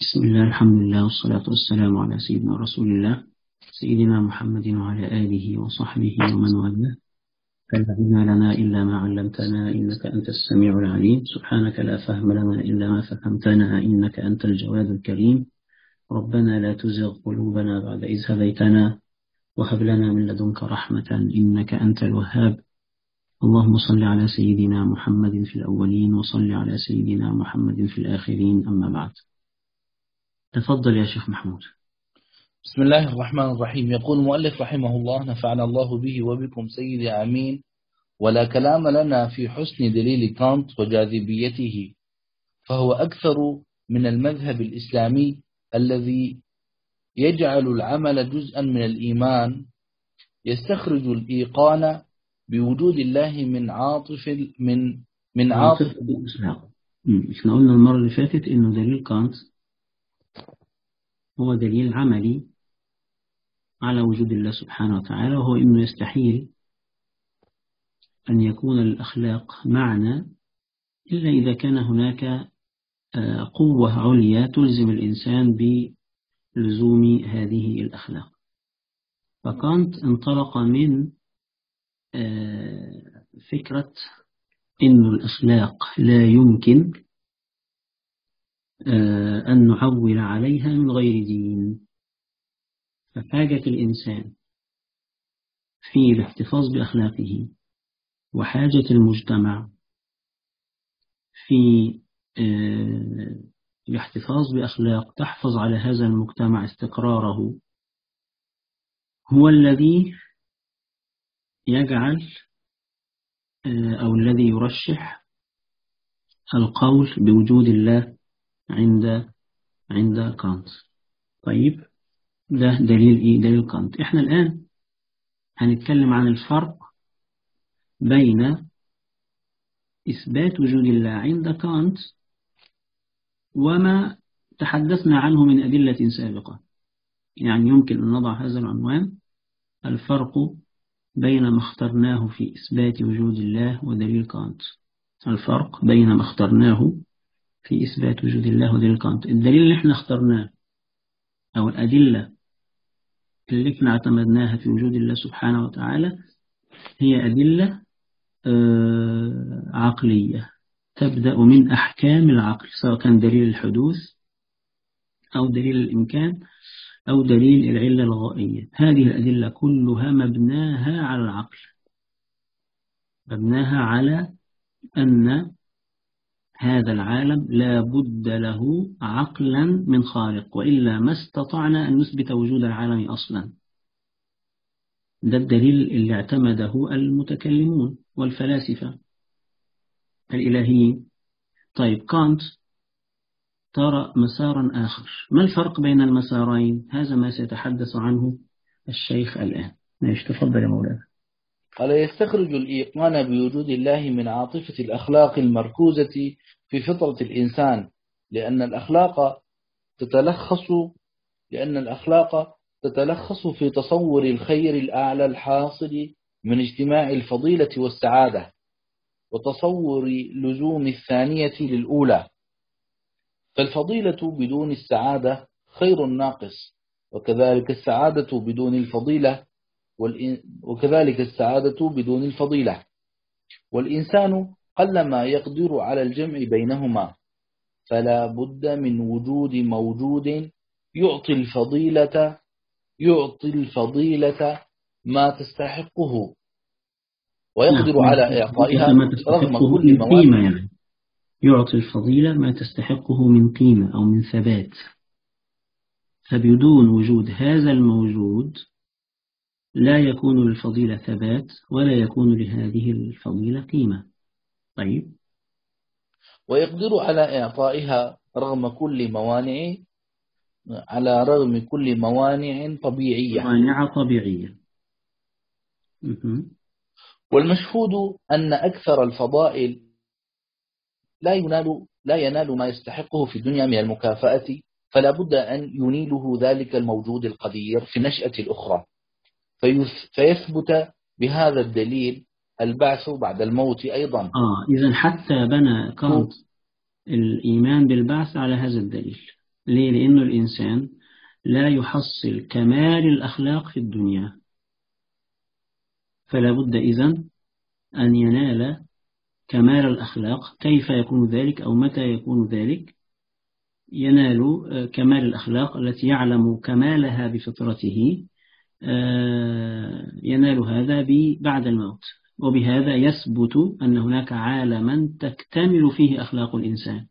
بسم الله، الحمد لله، والصلاة والسلام على سيدنا رسول الله، سيدنا محمد وعلى آله وصحبه ومن والاه. لا علم لنا إلا ما علمتنا إنك أنت السميع العليم. سبحانك لا فهم لنا إلا ما فهمتنا إنك أنت الجواد الكريم. ربنا لا تزغ قلوبنا بعد إذ هديتنا وهب لنا من لدنك رحمة إنك أنت الوهاب. اللهم صل على سيدنا محمد في الأولين وصل على سيدنا محمد في الآخرين، أما بعد. تفضل يا شيخ محمود. بسم الله الرحمن الرحيم. يقول المؤلف رحمه الله: نفعنا الله به وبكم سيدي آمين. ولا كلام لنا في حسن دليل كانت وجاذبيته، فهو أكثر من المذهب الإسلامي الذي يجعل العمل جزءا من الإيمان، يستخرج الإيقان بوجود الله من عاطف. الأخلاق. احنا قلنا المرة اللي فاتت إنه دليل كانت هو دليل عملي على وجود الله سبحانه وتعالى، وهو إنه يستحيل أن يكون الأخلاق معنى إلا إذا كان هناك قوة عليا تلزم الإنسان بلزوم هذه الأخلاق. فكانت انطلق من فكرة إن الأخلاق لا يمكن أن نعول عليها من غير دين، فحاجة الإنسان في الاحتفاظ بأخلاقه وحاجة المجتمع في الاحتفاظ بأخلاق تحفظ على هذا المجتمع استقراره، هو الذي يجعل أو الذي يرشح القول بوجود الله عند كانت. طيب، ده دليل إيه؟ دليل كانت. إحنا الآن هنتكلم عن الفرق بين إثبات وجود الله عند كانت وما تحدثنا عنه من أدلة سابقة. يعني يمكن أن نضع هذا العنوان: الفرق بين ما اخترناه في إثبات وجود الله ودليل كانت. الفرق بين ما اخترناه في إثبات وجود الله ودليل كانت. الدليل اللي احنا اخترناه أو الأدلة اللي احنا اعتمدناها في وجود الله سبحانه وتعالى هي أدلة عقلية تبدأ من أحكام العقل، سواء كان دليل الحدوث أو دليل الإمكان أو دليل العلة الغائية. هذه الأدلة كلها مبناها على العقل، مبناها على أن هذا العالم لا بد له عقلا من خالق، وإلا ما استطعنا أن نثبت وجود العالم أصلا. ده الدليل اللي اعتمده المتكلمون والفلاسفة الإلهيين. طيب، كانت ترى مسارا آخر. ما الفرق بين المسارين؟ هذا ما سيتحدث عنه الشيخ الآن. ماشي، تفضل يا مولانا. قال: يستخرج الإيقان بوجود الله من عاطفة الأخلاق المركوزة في فطرة الإنسان، لأن الأخلاق تتلخص في تصور الخير الأعلى الحاصل من اجتماع الفضيلة والسعادة، وتصور لزوم الثانية للأولى. فالفضيلة بدون السعادة خير ناقص، وكذلك السعادة بدون الفضيلة، والإنسان قلما يقدر على الجمع بينهما، فلا بد من وجود موجود يعطي الفضيلة ما تستحقه، ويقدر على إعطائها رغم كل قيمة. يعني يعطي الفضيلة ما تستحقه من قيمة أو من ثبات. فبدون وجود هذا الموجود لا يكون للفضيلة ثبات ولا يكون لهذه الفضيلة قيمة. طيب، ويقدر على إعطائها رغم كل موانع طبيعية. والمشهود أن أكثر الفضائل لا ينال ما يستحقه في الدنيا من المكافأة، فلا بد أن ينيله ذلك الموجود القدير في النشأة الأخرى، فيثبت بهذا الدليل البعث بعد الموت أيضا. إذن حتى بنى كانت الإيمان بالبعث على هذا الدليل. ليه؟ لأنه الإنسان لا يحصل كمال الأخلاق في الدنيا، فلا بد إذن أن ينال كمال الأخلاق. كيف يكون ذلك أو متى يكون ذلك؟ ينال كمال الأخلاق التي يعلم كمالها بفطرته، ينال هذا بعد الموت، وبهذا يثبت أن هناك عالما تكتمل فيه أخلاق الإنسان.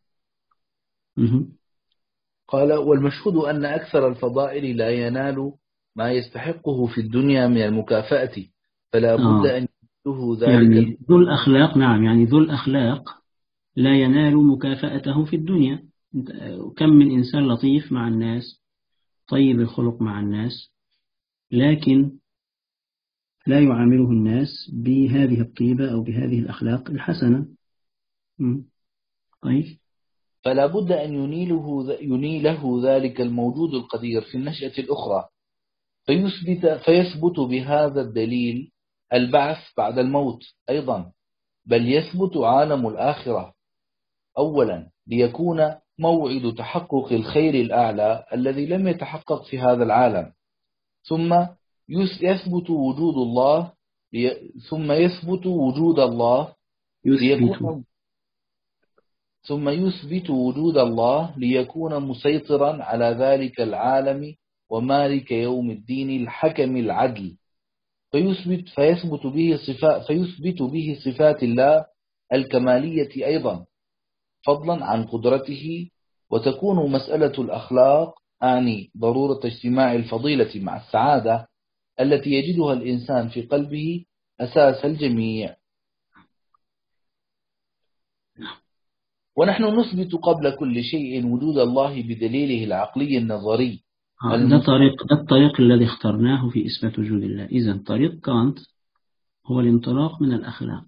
قال: والمشهود أن أكثر الفضائل لا ينال ما يستحقه في الدنيا من المكافأة، فلا بد أن يناله ذلك يعني ذو الأخلاق، نعم، يعني ذو الأخلاق لا ينال مكافأته في الدنيا. كم من إنسان لطيف مع الناس، طيب الخلق مع الناس، لكن لا يعامله الناس بهذه الطيبة أو بهذه الأخلاق الحسنة. طيب، فلا بد أن ينيله ذلك الموجود القدير في النشأة الأخرى، فيثبت بهذا الدليل البعث بعد الموت أيضا، بل يثبت عالم الآخرة أولا ليكون موعد تحقق الخير الأعلى الذي لم يتحقق في هذا العالم، ثم يثبت وجود الله ليكون مسيطرا على ذلك العالم ومالك يوم الدين الحكم العدل، فيثبت به صفات الله الكمالية أيضا فضلا عن قدرته، وتكون مسألة الأخلاق أعني ضرورة اجتماع الفضيلة مع السعادة التي يجدها الإنسان في قلبه أساس الجميع. ونحن نثبت قبل كل شيء وجود الله بدليله العقلي النظري. ده الطريق الذي اخترناه في إثبات وجود الله. إذن طريق كانت هو الانطلاق من الأخلاق،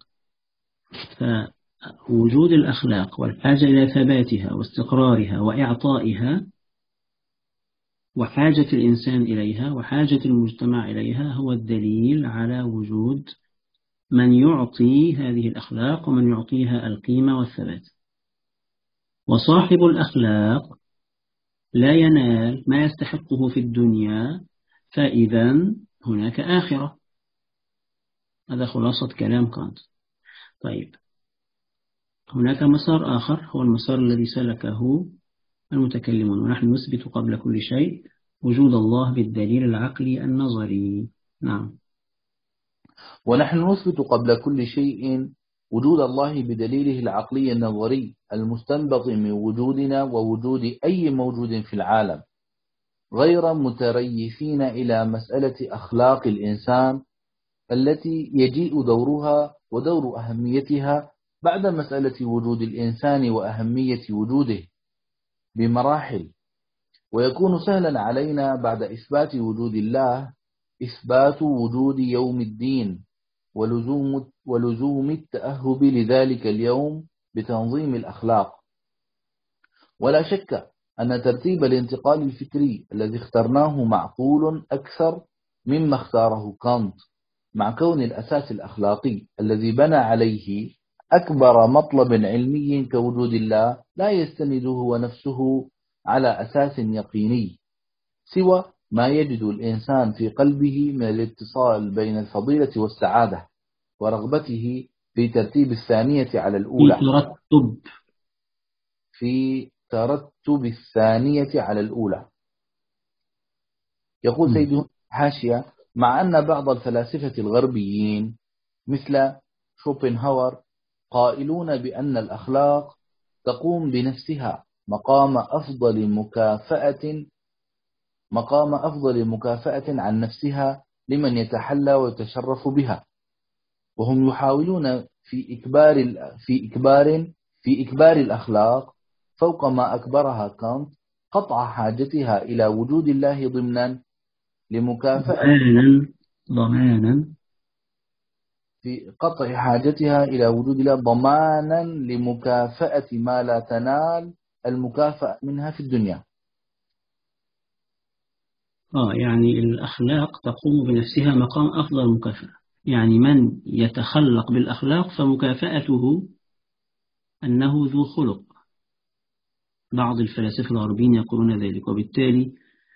فوجود الأخلاق والحاجة إلى ثباتها واستقرارها وإعطائها وحاجة الإنسان إليها وحاجة المجتمع إليها هو الدليل على وجود من يعطي هذه الأخلاق ومن يعطيها القيمة والثبات. وصاحب الأخلاق لا ينال ما يستحقه في الدنيا، فإذا هناك آخرة. هذا خلاصة كلام كانت. طيب، هناك مسار آخر هو المسار الذي سلكه المتكلمون، ونحن نثبت قبل كل شيء وجود الله بالدليل العقلي النظري. نعم. ونحن نثبت قبل كل شيء وجود الله بدليله العقلي النظري المستنبط من وجودنا ووجود أي موجود في العالم، غير متريثين إلى مسألة أخلاق الإنسان التي يجيء دورها ودور أهميتها بعد مسألة وجود الإنسان وأهمية وجوده بمراحل، ويكون سهلا علينا بعد إثبات وجود الله إثبات وجود يوم الدين ولزوم التأهب لذلك اليوم بتنظيم الأخلاق. ولا شك أن ترتيب الانتقال الفكري الذي اخترناه معقول أكثر مما اختاره كانت، مع كون الأساس الأخلاقي الذي بنى عليه أكبر مطلب علمي كوجود الله لا يستند هو نفسه على أساس يقيني سوى ما يجد الإنسان في قلبه من الاتصال بين الفضيلة والسعادة ورغبته في ترتيب الثانية على الأولى، في ترتب الثانية على الأولى. يقول سيد حاشية: مع أن بعض الفلاسفة الغربيين مثل شوبنهاور قائلون بأن الأخلاق تقوم بنفسها مقام أفضل مكافأة عن نفسها لمن يتحلى ويتشرف بها، وهم يحاولون في إكبار الأخلاق فوق ما أكبرها كانت قطع حاجتها إلى وجود الله ضمنا لمكافأة ضمانا في قطع حاجتها إلى وجود الله ضمانا لمكافأة ما لا تنال المكافأة منها في الدنيا. يعني الأخلاق تقوم بنفسها مقام أفضل مكافأة، يعني من يتخلق بالأخلاق فمكافأته أنه ذو خلق، بعض الفلاسفة الغربيين يقولون ذلك، وبالتالي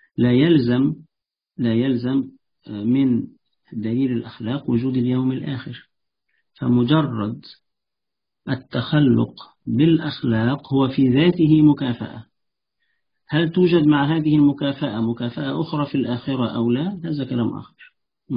لا يلزم من دليل الأخلاق وجود اليوم الآخر. فمجرد التخلق بالأخلاق هو في ذاته مكافأة. هل توجد مع هذه المكافأة مكافأة أخرى في الآخرة أو لا؟ هذا كلام آخر.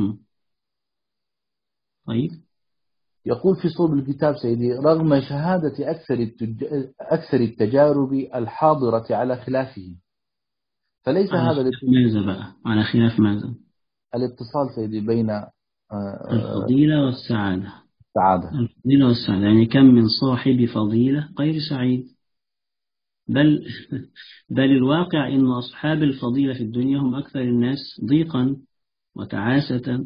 طيب، يقول في صلب الكتاب سيدي: رغم شهادة أكثر التجارب الحاضرة على خلافه، فليس على هذا خلاف ماذا بقى؟ على خلاف ماذا؟ الاتصال سيدي بين الفضيلة والسعادة. السعادة. الفضيلة والسعادة، يعني كم من صاحب فضيلة غير سعيد. بل بل الواقع إن أصحاب الفضيلة في الدنيا هم أكثر الناس ضيقا وتعاسة.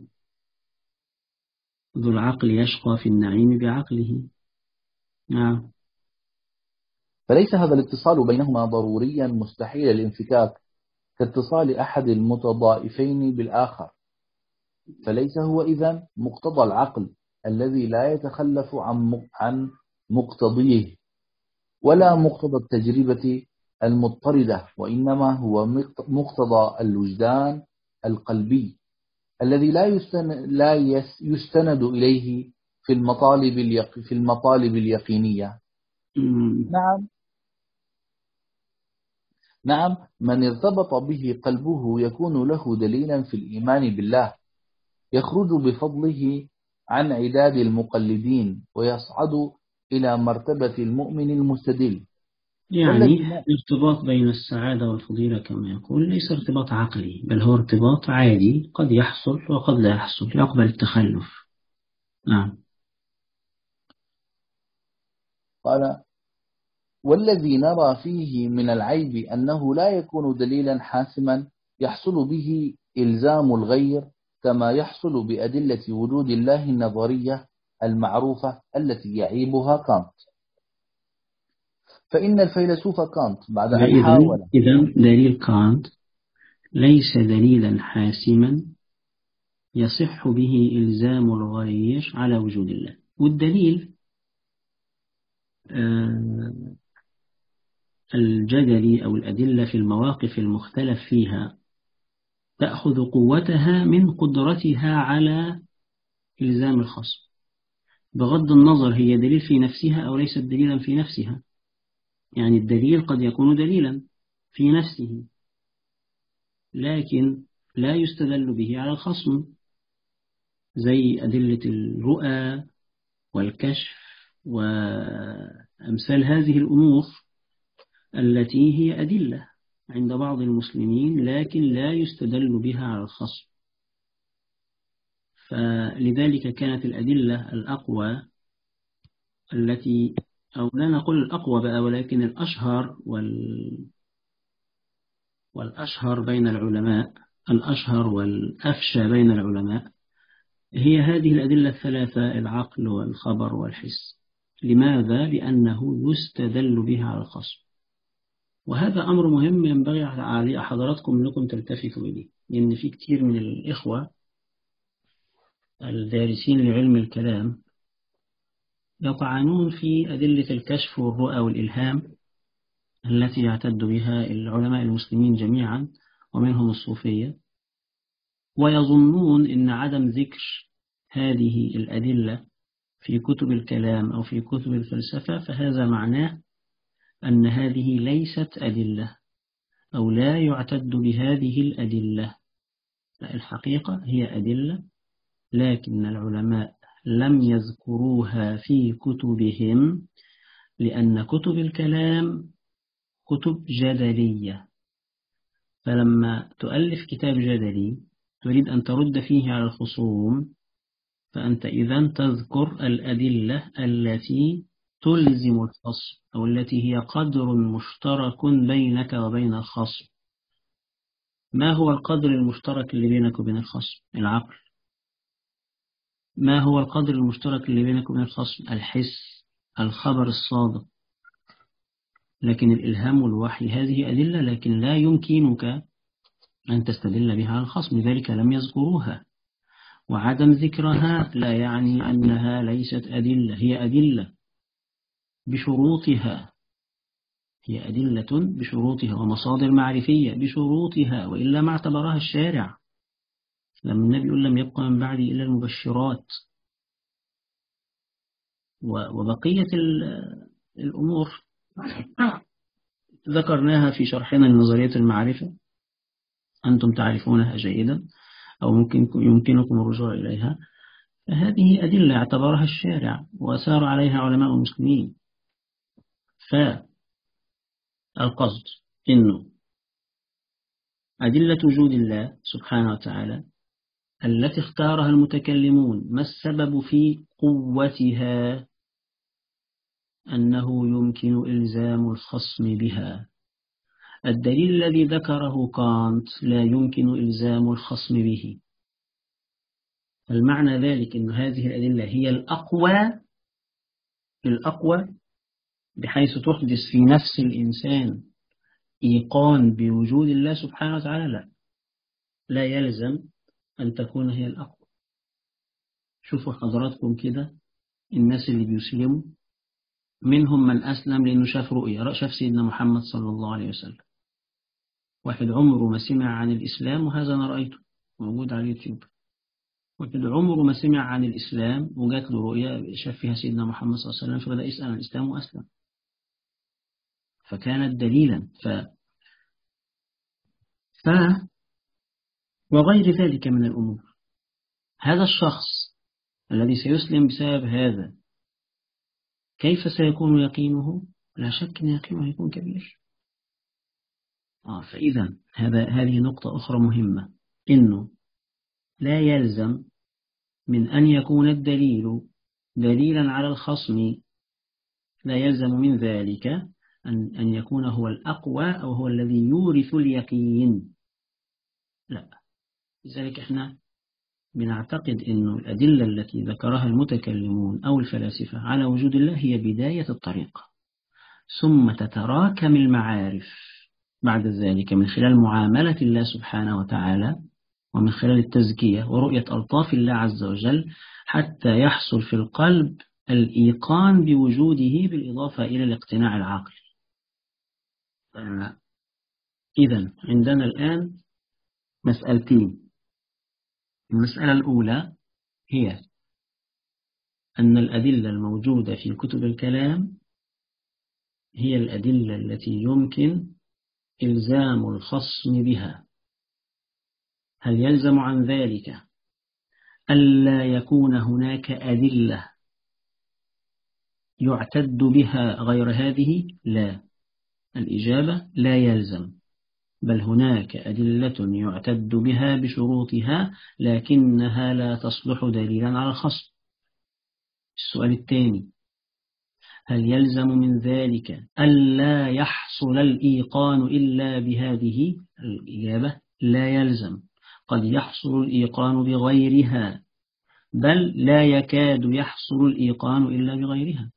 ذو العقل يشقى في النعيم بعقله. نعم. فليس هذا الاتصال بينهما ضروريا مستحيل الانفكاك كاتصال أحد المتضائفين بالآخر، فليس هو إذن مقتضى العقل الذي لا يتخلف عن مقتضيه، ولا مقتضى التجربة المضطردة، وإنما هو مقتضى الوجدان القلبي الذي لا يستند إليه في المطالب اليقينية. نعم، من ارتبط به قلبه يكون له دليلا في الإيمان بالله، يخرج بفضله عن عداد المقلدين ويصعد إلى مرتبة المؤمن المستدل. يعني الارتباط بين السعادة والفضيلة كما يقول ليس ارتباط عقلي، بل هو ارتباط عادي، قد يحصل وقد لا يحصل، يقبل التخلف. نعم. قال: والذي نرى فيه من العيب أنه لا يكون دليلا حاسما يحصل به إلزام الغير، كما يحصل بأدلة وجود الله النظرية المعروفة التي يعيبها كانت. فإن الفيلسوف كانت بعد أن حاول إذن دليل كانت ليس دليلا حاسما يصح به إلزام الغير على وجود الله. والدليل الجدلي أو الأدلة في المواقف المختلف فيها تأخذ قوتها من قدرتها على إلزام الخصم، بغض النظر هي دليل في نفسها أو ليست دليلا في نفسها. يعني الدليل قد يكون دليلا في نفسه لكن لا يستدل به على الخصم، زي أدلة الرؤى والكشف وأمثال هذه الأمور التي هي أدلة عند بعض المسلمين لكن لا يستدل بها على الخصم. فلذلك كانت الأدلة الأقوى التي، أو لا نقول الأقوى بقى، ولكن الأشهر والأشهر بين العلماء، الأشهر والأفشى بين العلماء، هي هذه الأدلة الثلاثة: العقل والخبر والحس. لماذا؟ لأنه يستدل بها على الخصم. وهذا أمر مهم ينبغي على حضراتكم أنكم تلتفتوا إليه، لأن في كثير من الإخوة الدارسين لعلم الكلام يطعنون في أدلة الكشف والرؤى والإلهام التي يعتد بها العلماء المسلمين جميعا ومنهم الصوفية، ويظنون أن عدم ذكر هذه الأدلة في كتب الكلام أو في كتب الفلسفة فهذا معناه أن هذه ليست أدلة أو لا يعتد بهذه الأدلة. لا، الحقيقة هي أدلة لكن العلماء لم يذكروها في كتبهم، لأن كتب الكلام كتب جدلية. فلما تؤلف كتاب جدلي تريد أن ترد فيه على الخصوم، فأنت إذن تذكر الأدلة التي تلزم الخصم أو التي هي قدر مشترك بينك وبين الخصم. ما هو القدر المشترك اللي بينك وبين الخصم؟ العقل. ما هو القدر المشترك اللي بينك وبين الخصم؟ الحس، الخبر الصادق. لكن الإلهام والوحي هذه أدلة لكن لا يمكنك أن تستدل بها على الخصم، لذلك لم يذكروها. وعدم ذكرها لا يعني أنها ليست أدلة، هي أدلة بشروطها، هي أدلة بشروطها ومصادر معرفية بشروطها، وإلا ما اعتبرها الشارع. لما النبي يقول لم يبقى من بعدي إلا المبشرات، وبقية الأمور ذكرناها في شرحنا لنظرية المعرفة، أنتم تعرفونها جيدا أو يمكنكم الرجوع إليها. فهذه أدلة اعتبرها الشارع وأسار عليها علماء المسلمين. فالقصد إنه أدلة وجود الله سبحانه وتعالى التي اختارها المتكلمون، ما السبب في قوتها؟ أنه يمكن إلزام الخصم بها. الدليل الذي ذكره كانت لا يمكن إلزام الخصم به. المعنى ذلك أن هذه الأدلة هي الأقوى بحيث تحدث في نفس الإنسان إيقان بوجود الله سبحانه وتعالى. لا يلزم أن تكون هي الأقوى. شوفوا حضراتكم كده، الناس اللي بيسلموا منهم من أسلم لأنه شاف رؤية، شاف سيدنا محمد صلى الله عليه وسلم. واحد عمره ما سمع عن الإسلام، وهذا أنا رأيته موجود على اليوتيوب. واحد عمره ما سمع عن الإسلام وجات له رؤية شاف فيها سيدنا محمد صلى الله عليه وسلم، فبدأ يسأل عن الإسلام وأسلم، فكانت دليلا. وغير ذلك من الأمور. هذا الشخص الذي سيسلم بسبب هذا كيف سيكون يقينه؟ لا شك أن يقينه يكون كبير. فإذا هذه نقطة أخرى مهمة، إنه لا يلزم من أن يكون الدليل دليلا على الخصم، لا يلزم من ذلك أن يكون هو الأقوى أو هو الذي يورث اليقين. لا، لذلك احنا بنعتقد أن الأدلة التي ذكرها المتكلمون أو الفلاسفة على وجود الله هي بداية الطريق، ثم تتراكم المعارف بعد ذلك من خلال معاملة الله سبحانه وتعالى ومن خلال التزكية ورؤية ألطاف الله عز وجل، حتى يحصل في القلب الإيقان بوجوده بالإضافة إلى الاقتناع العقلي. إذن عندنا الآن مسألتين. المسألة الأولى هي أن الأدلة الموجودة في كتب الكلام هي الأدلة التي يمكن إلزام الخصم بها. هل يلزم عن ذلك ألا يكون هناك أدلة يعتد بها غير هذه؟ لا، الإجابة لا يلزم، بل هناك أدلة يعتد بها بشروطها لكنها لا تصلح دليلا على الخصم. السؤال الثاني، هل يلزم من ذلك ألا يحصل الإيقان إلا بهذه؟ الإجابة لا يلزم، قد يحصل الإيقان بغيرها، بل لا يكاد يحصل الإيقان إلا بغيرها.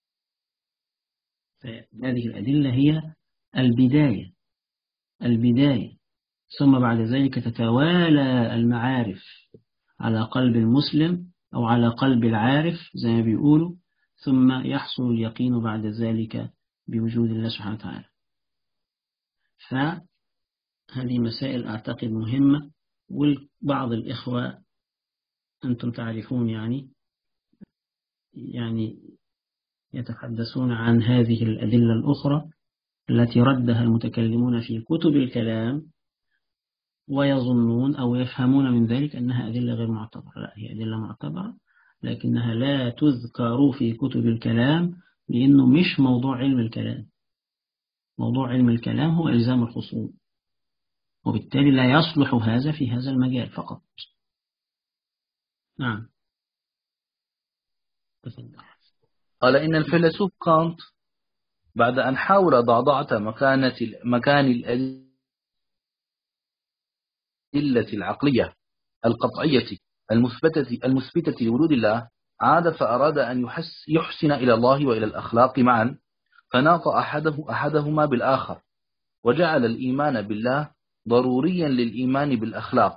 فهذه الأدلة هي البداية، ثم بعد ذلك تتوالى المعارف على قلب المسلم أو على قلب العارف زي ما بيقولوا، ثم يحصل اليقين بعد ذلك بوجود الله سبحانه وتعالى. فهذه مسائل أعتقد مهمة، وبعض الإخوة أنتم تعرفون يعني يتحدثون عن هذه الأدلة الأخرى التي ردها المتكلمون في كتب الكلام، ويظنون أو يفهمون من ذلك أنها أدلة غير معتبرة. لا، هي أدلة معتبرة لكنها لا تذكر في كتب الكلام، لأنه مش موضوع علم الكلام. موضوع علم الكلام هو إلزام الخصوم، وبالتالي لا يصلح هذا في هذا المجال فقط. نعم. قال إن الفيلسوف كانت بعد أن حاول ضعضعة مكان الأدلة العقلية القطعية المثبتة لوجود الله، عاد فأراد أن يحسن إلى الله وإلى الأخلاق معا، فناط أحدهما بالآخر، وجعل الإيمان بالله ضروريا للإيمان بالأخلاق،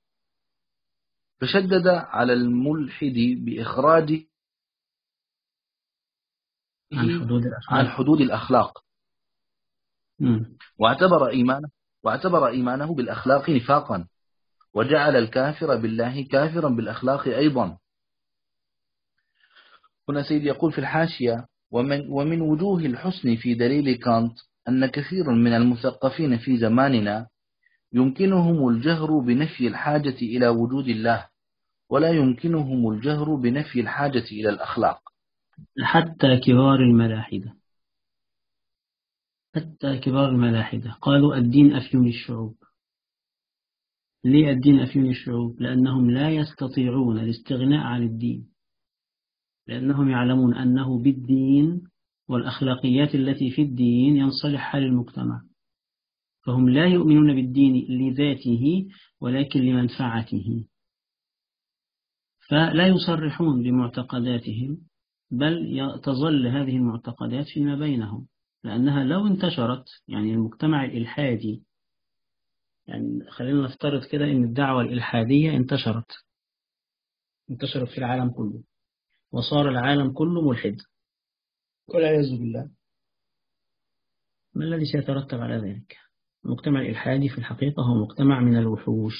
فشدد على الملحد بإخراج عن حدود الأخلاق، واعتبر إيمانه بالأخلاق نفاقا، وجعل الكافر بالله كافرا بالأخلاق أيضا. هنا سيد يقول في الحاشية: ومن وجوه الحسن في دليل كانت أن كثيرا من المثقفين في زماننا يمكنهم الجهر بنفي الحاجة إلى وجود الله، ولا يمكنهم الجهر بنفي الحاجة إلى الأخلاق. حتى كبار الملاحدة قالوا الدين أفيون الشعوب. ليه الدين أفيون الشعوب؟ لأنهم لا يستطيعون الاستغناء عن الدين، لأنهم يعلمون أنه بالدين والأخلاقيات التي في الدين ينصلح حال المجتمع، فهم لا يؤمنون بالدين لذاته ولكن لمنفعته، فلا يصرحون بمعتقداتهم، بل تظل هذه المعتقدات فيما بينهم، لأنها لو انتشرت، يعني المجتمع الإلحادي، يعني خلينا نفترض كده أن الدعوة الإلحادية انتشرت في العالم كله، وصار العالم كله ملحد والعياذ بالله، ما الذي سيترتب على ذلك؟ المجتمع الإلحادي في الحقيقة هو مجتمع من الوحوش،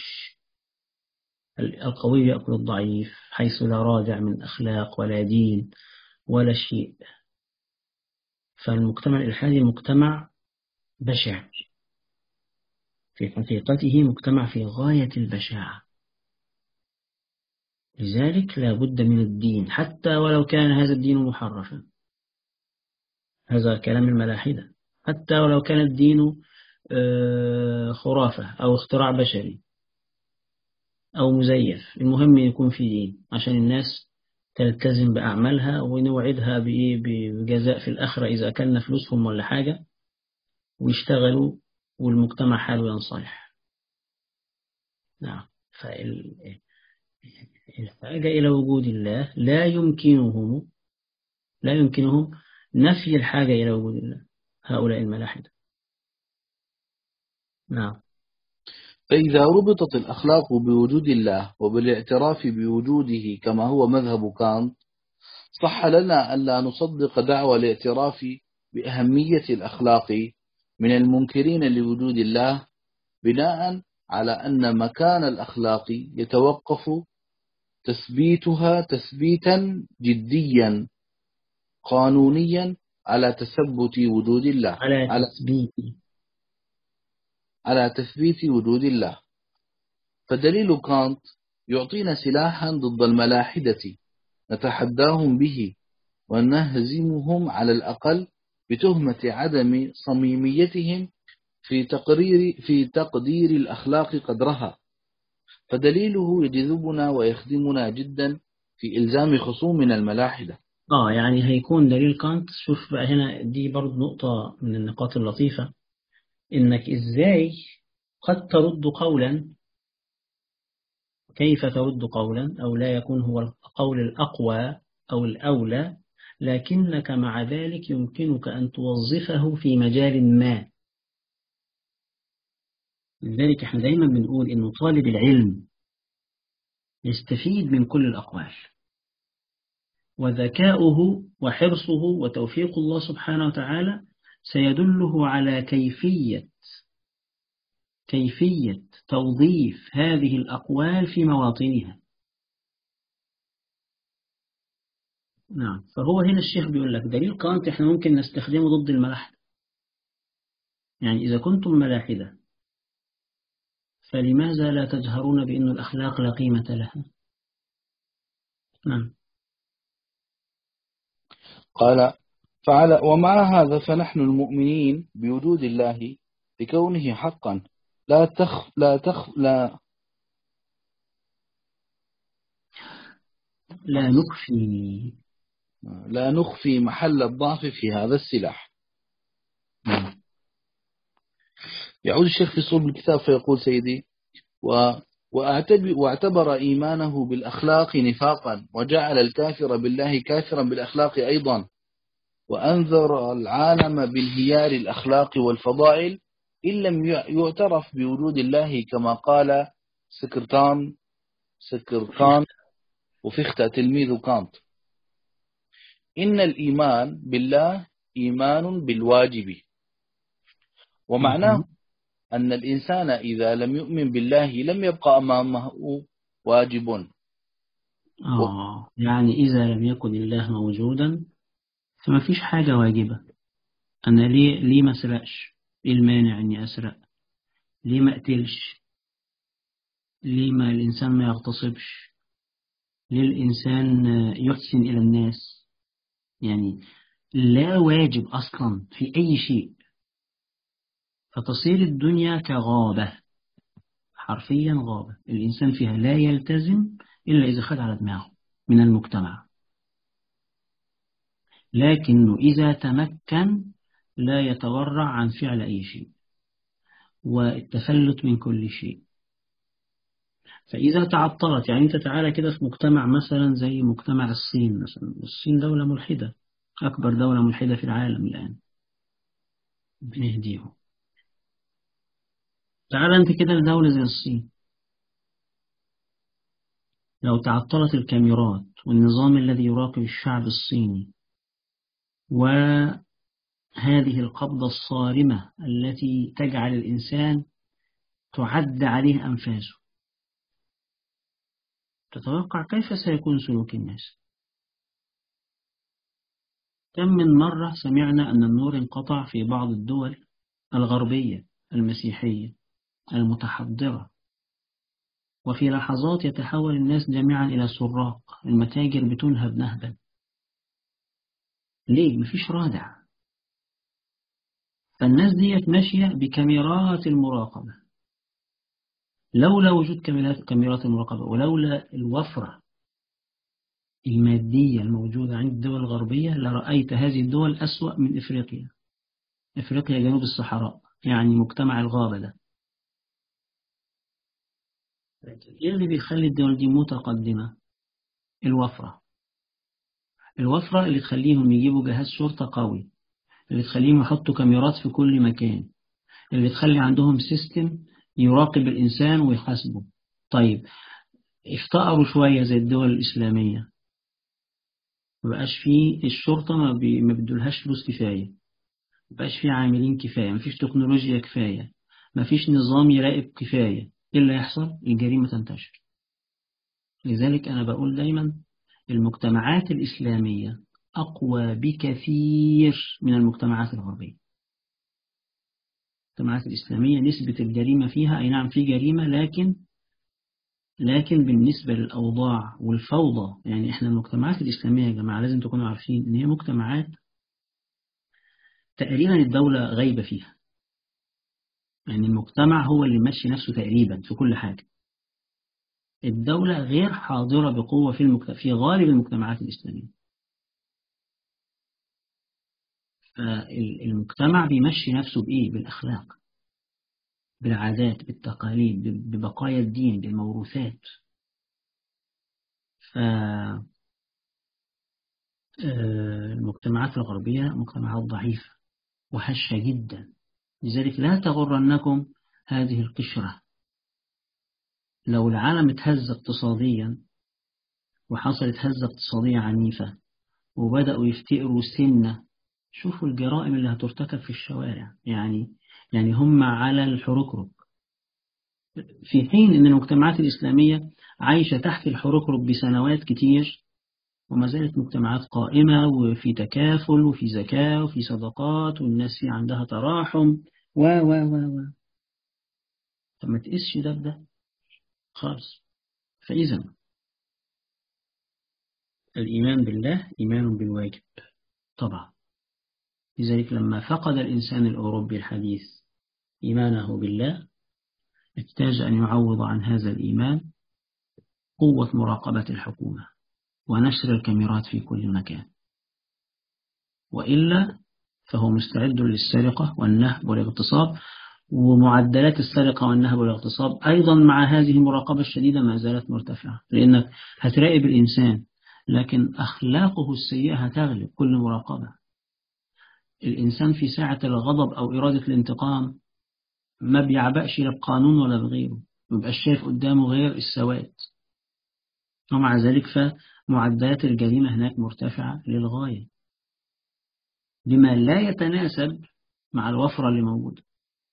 القوي يأكل الضعيف، حيث لا راجع من أخلاق ولا دين ولا شيء. فالمجتمع الإلحادي مجتمع بشع في حقيقته، مجتمع في غاية البشاعة، لذلك لا بد من الدين حتى ولو كان هذا الدين محرفا. هذا كلام الملاحدة. حتى ولو كان الدين خرافة أو اختراع بشري أو مزيف، المهم يكون في دين عشان الناس تلتزم بأعمالها، ونوعدها بجزاء في الآخرة إذا أكلنا فلوسهم ولا حاجة، ويشتغلوا والمجتمع حاله ينصلح. نعم. فالحاجة إلى وجود الله لا يمكنهم نفي الحاجة إلى وجود الله، هؤلاء الملاحدة. نعم. فإذا ربطت الأخلاق بوجود الله وبالاعتراف بوجوده كما هو مذهب كانت، صح لنا ألا نصدق دعوى الاعتراف بأهمية الأخلاق من المنكرين لوجود الله، بناء على أن مكان الأخلاق يتوقف تثبيتها تثبيتا جديا قانونيا على تثبت وجود الله، على تثبيت وجود الله. فدليل كانت يعطينا سلاحا ضد الملاحدة نتحداهم به ونهزمهم على الأقل بتهمة عدم صميميتهم في تقدير الأخلاق قدرها. فدليله يجذبنا ويخدمنا جدا في إلزام خصومنا الملاحدة. يعني هيكون دليل كانت. شوف بقى هنا، دي برضو نقطة من النقاط اللطيفة، إنك إزاي قد ترد قولا، كيف ترد قولا أو لا يكون هو القول الأقوى أو الأولى، لكنك مع ذلك يمكنك أن توظفه في مجال ما. لذلك احنا دايما بنقول إنه طالب العلم يستفيد من كل الأقوال، وذكاؤه وحرصه وتوفيق الله سبحانه وتعالى سيدله على كيفية توظيف هذه الأقوال في مواطنها. نعم. فهو هنا الشيخ بيقول لك دليل كانت احنا ممكن نستخدمه ضد الملاحدة. يعني إذا كنتم ملاحدة فلماذا لا تجهرون بأن الأخلاق لا قيمة لها؟ نعم. قال: ومع هذا فنحن المؤمنين بوجود الله لكونه حقا لا نخفي محل الضعف في هذا السلاح. يعود الشيخ في صلب الكتاب فيقول: سيدي، واعتبر إيمانه بالأخلاق نفاقا، وجعل الكافر بالله كافرا بالأخلاق أيضا، وأنذر العالم بانهيار الأخلاق والفضائل إن لم يعترف بوجود الله، كما قال سكرتان وفيخته تلميذ كانت: إن الإيمان بالله إيمان بالواجب، ومعناه أن الإنسان إذا لم يؤمن بالله لم يبقى أمامه واجب. يعني إذا لم يكن الله موجودا فما فيش حاجة واجبة. أنا ليه ما أسرقش؟ إيه المانع إني أسرق؟ ليه ما أقتلش؟ ليه ما الإنسان ما يغتصبش؟ ليه الإنسان يحسن إلى الناس؟ يعني لا واجب أصلا في أي شيء، فتصير الدنيا كغابة، حرفيا غابة الإنسان فيها لا يلتزم إلا إذا خد على دماغه من المجتمع، لكنه إذا تمكن لا يتورع عن فعل أي شيء والتفلت من كل شيء. فإذا تعطلت، يعني أنت تعالى كده في مجتمع مثلا زي مجتمع الصين مثلا، الصين دولة ملحدة، أكبر دولة ملحدة في العالم الآن، بنهديهم. تعالى أنت كده لدولة زي الصين، لو تعطلت الكاميرات والنظام الذي يراقب الشعب الصيني وهذه القبضة الصارمة التي تجعل الإنسان تعد عليه أنفاسه، تتوقع كيف سيكون سلوك الناس؟ كم من مرة سمعنا أن النور انقطع في بعض الدول الغربية المسيحية المتحضرة، وفي لحظات يتحول الناس جميعا إلى سراق، المتاجر بتنهب نهبا. ليه؟ مفيش رادع. فالناس ديت ماشية بكاميرات المراقبة. لولا وجود كاميرات المراقبة ولولا الوفرة المادية الموجودة عند الدول الغربية لرأيت هذه الدول أسوأ من إفريقيا. إفريقيا جنوب الصحراء، يعني مجتمع الغابة ده. إيه اللي بيخلي الدول دي متقدمة؟ الوفرة. الوفرة اللي تخليهم يجيبوا جهاز شرطة قوي، اللي تخليهم يحطوا كاميرات في كل مكان، اللي تخلي عندهم سيستم يراقب الإنسان ويحاسبه. طيب افتقروا شوية زي الدول الإسلامية، مبقاش فيه الشرطة ما بدولهاش فلوس كفاية، مبقاش فيه عاملين كفاية، مفيش تكنولوجيا كفاية، مفيش نظام يراقب كفاية. إيه اللي يحصل؟ الجريمة تنتشر. لذلك أنا بقول دايما المجتمعات الإسلامية أقوى بكثير من المجتمعات الغربية. المجتمعات الإسلامية نسبة الجريمة فيها أي نعم في جريمة، لكن بالنسبة للأوضاع والفوضى، يعني إحنا المجتمعات الإسلامية يا جماعة لازم تكونوا عارفين إن هي مجتمعات تقريبا الدولة غايبة فيها، يعني المجتمع هو اللي ماشي نفسه تقريبا في كل حاجة. الدولة غير حاضرة بقوة في غالب المجتمعات الإسلامية. فالمجتمع بيمشي نفسه بإيه؟ بالأخلاق، بالعادات، بالتقاليد، ببقايا الدين، بالموروثات. المجتمعات الغربية مجتمعات ضعيفة وهشة جدا. لذلك لا تغرنكم هذه القشرة. لو العالم اتهز اقتصاديا وحصلت هزة اقتصادية عنيفة وبدأوا يفتقروا سنة، شوفوا الجرائم اللي هترتكب في الشوارع. يعني هم على الحركرك، في حين أن المجتمعات الإسلامية عايشة تحت الحركرك بسنوات كتير وما زالت مجتمعات قائمة وفي تكافل وفي زكاة وفي صدقات والناس في عندها تراحم و فما تقيسش ده خالص. فإذا الإيمان بالله إيمان بالواجب طبعا. لذلك لما فقد الإنسان الأوروبي الحديث إيمانه بالله احتاج أن يعوض عن هذا الإيمان قوة مراقبة الحكومة ونشر الكاميرات في كل مكان، وإلا فهو مستعد للسرقة والنهب والاغتصاب. ومعدلات السرقة والنهب والاغتصاب أيضا مع هذه المراقبة الشديدة ما زالت مرتفعة، لأنك هتراقب الإنسان لكن أخلاقه السيئة هتغلب كل مراقبة. الإنسان في ساعة الغضب أو إرادة الانتقام ما بيعبأش لا بقانون ولا بغيره، مبقاش شايف قدامه غير السواد. ومع ذلك فمعدلات الجريمة هناك مرتفعة للغاية بما لا يتناسب مع الوفرة اللي موجودة.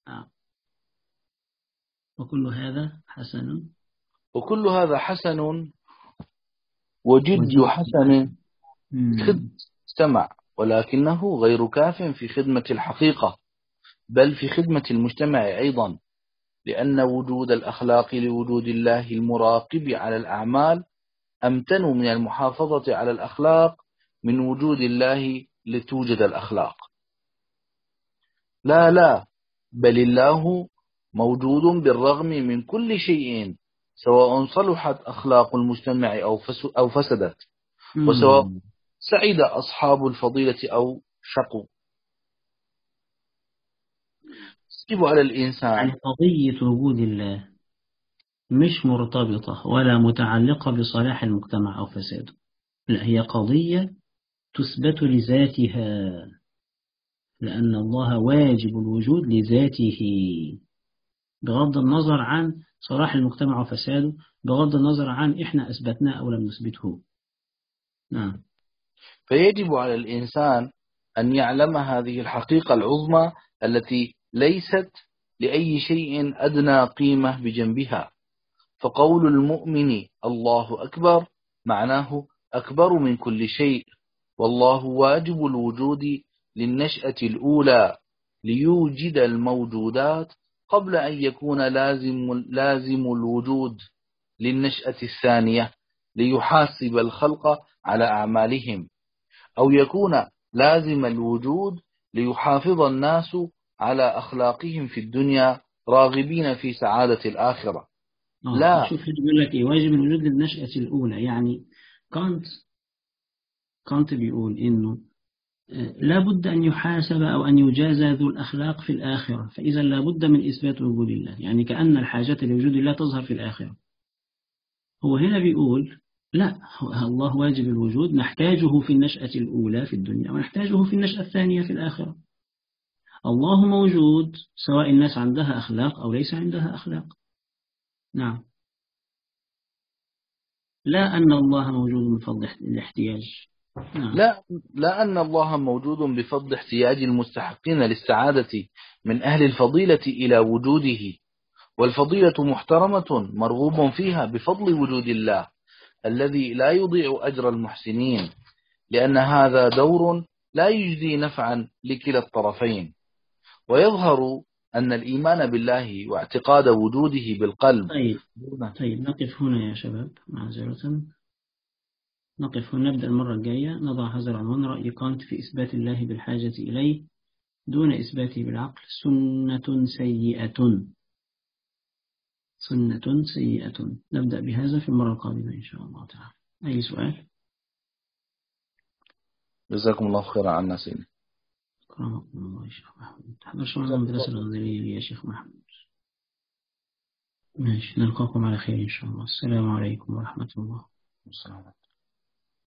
وكل هذا حسن. وكل هذا حسن وجد وجد. حسن خدمة المجتمع، ولكنه غير كاف في خدمة الحقيقة، بل في خدمة المجتمع أيضا، لأن وجود الأخلاق لوجود الله المراقب على الأعمال أمتن من المحافظة على الأخلاق من وجود الله لتوجد الأخلاق. لا، بل الله موجود بالرغم من كل شيء، سواء صلحت أخلاق المجتمع أو فسدت، وسواء سعد أصحاب الفضيلة أو شقوا. يجب على الإنسان، يعني قضية وجود الله مش مرتبطة ولا متعلقة بصلاح المجتمع أو فساده، لا، هي قضية تثبت لذاتها، لأن الله واجب الوجود لذاته، بغض النظر عن صلاح المجتمع وفساده، بغض النظر عن إحنا أثبتناه أو لم نثبته. نعم. فيجب على الإنسان أن يعلم هذه الحقيقة العظمى التي ليست لأي شيء أدنى قيمة بجنبها. فقول المؤمن الله أكبر معناه أكبر من كل شيء، والله واجب الوجود للنشأة الأولى ليوجد الموجودات، قبل أن يكون لازم الوجود للنشأة الثانية ليحاسب الخلق على أعمالهم، أو يكون لازم الوجود ليحافظ الناس على أخلاقهم في الدنيا راغبين في سعادة الآخرة. لا، شوف بيقول لك إيه، واجب الوجود للنشأة الأولى. يعني كانت بيقول إنه لا بد أن يحاسب أو أن يجازى ذو الأخلاق في الآخرة، فإذا لا بد من إثبات وجود الله، يعني كأن الحاجة لوجود الله تظهر في الآخرة. هو هنا بيقول لا، الله واجب الوجود نحتاجه في النشأة الأولى في الدنيا، ونحتاجه في النشأة الثانية في الآخرة. الله موجود سواء الناس عندها أخلاق أو ليس عندها أخلاق. نعم. لا أن الله موجود من فضل الاحتياج. نعم. لا أن الله موجود بفضل احتياج المستحقين للسعادة من أهل الفضيلة إلى وجوده، والفضيلة محترمة مرغوب فيها بفضل وجود الله الذي لا يضيع أجر المحسنين، لأن هذا دور لا يجدي نفعا لكلا الطرفين. ويظهر أن الإيمان بالله واعتقاد وجوده بالقلب. طيب نقف هنا يا شباب، معذرة. نقف هنا، نبدأ المرة الجاية نضع هذا العنوان: رأي كانت في إثبات الله بالحاجة إليه دون إثباته بالعقل سنة سيئة. سنة سيئة. نبدأ بهذا في المرة القادمة إن شاء الله تعالى. أي سؤال؟ جزاكم الله خيرا عنا سيدي. كرمكم الله يا شيخ محمود. تحضرش معنا المدرسة الغزالية يا شيخ محمود. ماشي، نلقاكم على خير إن شاء الله. السلام عليكم ورحمة الله. السلام.